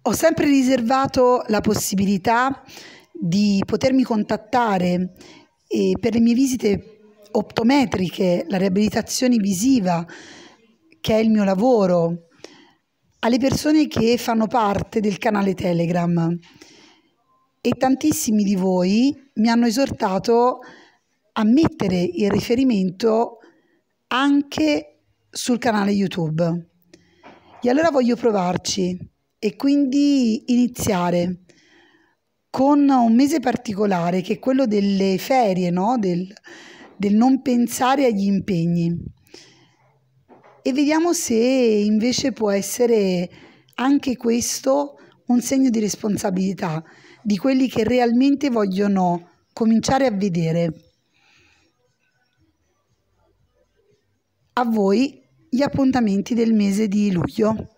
Ho sempre riservato la possibilità di potermi contattare per le mie visite optometriche, la riabilitazione visiva, che è il mio lavoro, alle persone che fanno parte del canale Telegram. E tantissimi di voi mi hanno esortato a mettere il riferimento anche sul canale YouTube. E allora voglio provarci e quindi iniziare con un mese particolare che è quello delle ferie, no? Del non pensare agli impegni. E vediamo se invece può essere anche questo un segno di responsabilità di quelli che realmente vogliono cominciare a vedere. A voi gli appuntamenti del mese di luglio.